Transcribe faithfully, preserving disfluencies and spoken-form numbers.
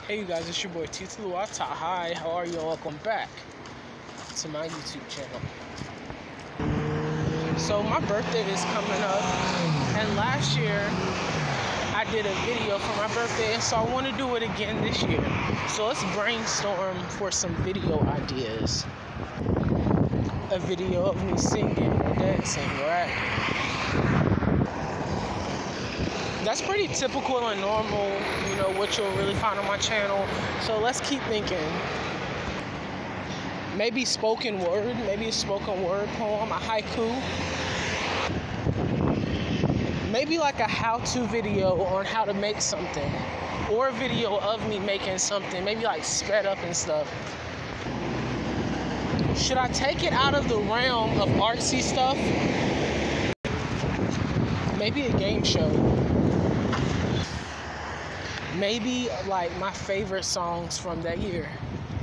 Hey you guys, it's your boy Tyjuen. Hi, how are you? And welcome back to my YouTube channel. So my birthday is coming up, and last year I did a video for my birthday, so I want to do it again this year. So let's brainstorm for some video ideas. A video of me singing or dancing, right? That's pretty typical and normal, you know, what you'll really find on my channel. So let's keep thinking. Maybe spoken word, maybe a spoken word poem, a haiku. Maybe like a how-to video on how to make something. Or a video of me making something, maybe like sped up and stuff. Should I take it out of the realm of artsy stuff? Maybe a game show. Maybe like my favorite songs from that year.